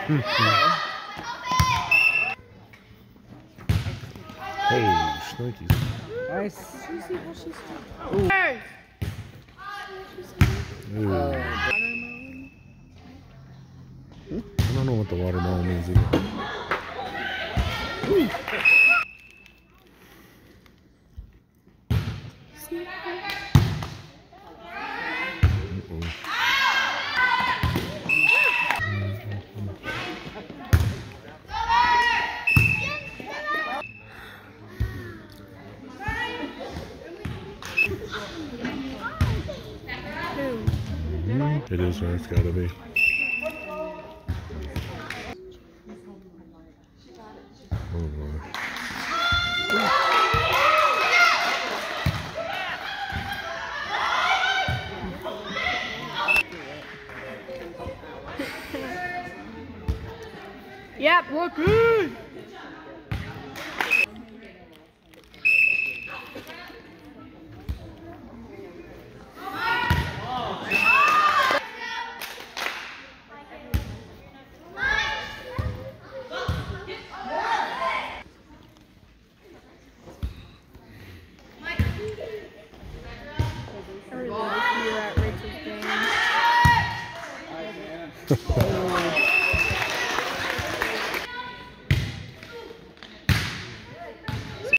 Hey, Snookies. Nice. Ooh. I don't know what the watermelon means either. Ooh. It is, or it's gotta be. Oh, Lord. Yep, we're good. I really wish you were at Rachel's game.